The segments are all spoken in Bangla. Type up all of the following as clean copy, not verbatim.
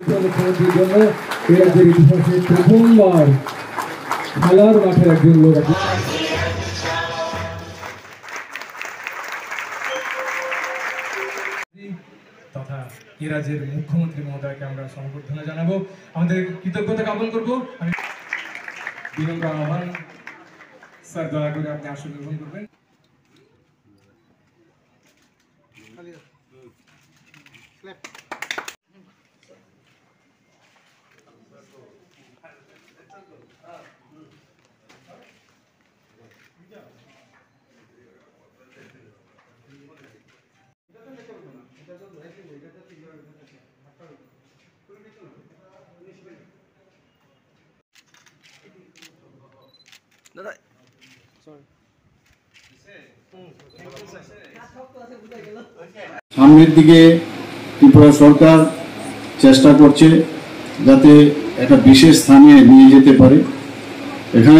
মুখ্যমন্ত্রীর জন্য এই রাজ্যের ইতিহাসে প্রথমবার খেলার মাঠের একজন লোক তথা এই রাজ্যের মুখ্যমন্ত্রী মহোদয়কে আমরা সম্বর্ধনা জানাবো, আমাদের কৃতজ্ঞতা জ্ঞাপন করবো। আমি বিনম্র আহ্বান, স্যার দয়া করে আপনি আসন গ্রহণ করবেন। সামনের দিকে ত্রিপুরা সরকার চেষ্টা করছে যাতে একটা বিশেষ স্থানে নিয়ে যেতে পারে। এখানে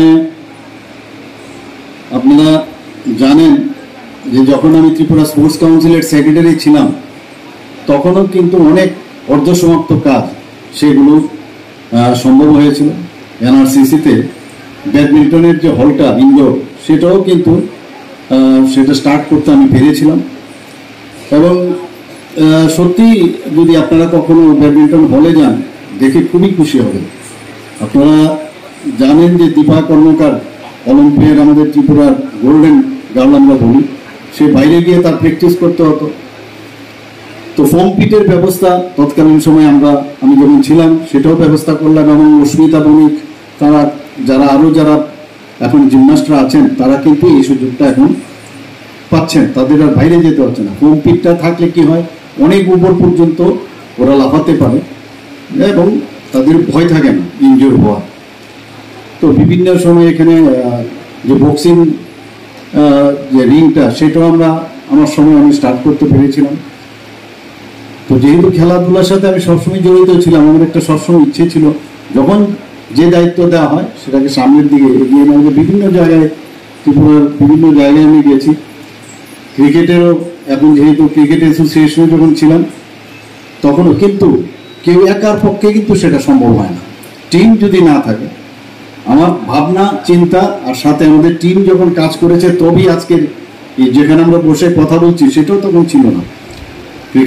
আপনারা জানেন যে যখন আমি ত্রিপুরা স্পোর্টস কাউন্সিলের সেক্রেটারি ছিলাম তখনও কিন্তু অনেক অর্ধসমাপ্ত কাজ সেগুলো সম্ভব হয়েছিল। এনআরসিসিতে ব্যাডমিন্টনের যে হলটা ইনডোর সেটাও কিন্তু সেটা স্টার্ট করতে আমি পেরেছিলাম। এবং সত্যি যদি আপনারা কখনো ব্যাডমিন্টন হলে যান দেখে খুবই খুশি হবেন। আপনারা জানেন যে দীপা কর্মকার অলিম্পিয়ার আমাদের ত্রিপুরার গোল্ডেন গার্ল আমরা বলি, সে বাইরে গিয়ে তার প্র্যাকটিস করতে হতো। তো ফর্ম পিটের ব্যবস্থা তৎকালীন সময় আমি যখন ছিলাম সেটাও ব্যবস্থা করলাম। এবং অস্মিতা বণিক তারা যারা এখন জিমনাস্টরা আছেন তারা কিন্তু এই সুযোগটা এখন পাচ্ছেন, তাদের আর বাইরে যেতে হচ্ছে না। হোম পিটটা থাকলে কি হয়, অনেক উপর পর্যন্ত ওরা লাফাতে পারে এবং তাদের ভয় থাকে না ইনজুর হওয়ার। তো বিভিন্ন সময় এখানে যে বক্সিং যে রিংটা সেটাও আমার সময় আমি স্টার্ট করতে পেরেছিলাম। তো যেহেতু খেলাধুলার সাথে আমি সবসময় জড়িত ছিলাম, আমার একটা সবসময় ইচ্ছে ছিল যখন যে দায়িত্ব দেওয়া হয় সেটাকে সামনের দিকে এগিয়ে নিয়ে বিভিন্ন জায়গায় ত্রিপুরার বিভিন্ন জায়গায় আমি গেছি। ক্রিকেটেরও এখন যেহেতু ক্রিকেট অ্যাসোসিয়েশনে যখন ছিলাম তখনও কিন্তু কেউ একার পক্ষে কিন্তু সেটা সম্ভব হয় না, টিম যদি না থাকে। আমার ভাবনা চিন্তা আর সাথে আমাদের টিম যখন কাজ করেছে তবেই আজকের যেখানে আমরা বসে কথা বলছি সেটাও তখন ছিল না।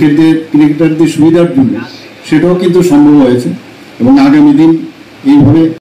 ক্রিকেটারদের সুবিধার জন্য সেটাও কিন্তু সম্ভব হয়েছে এবং আগামী দিন এইভাবে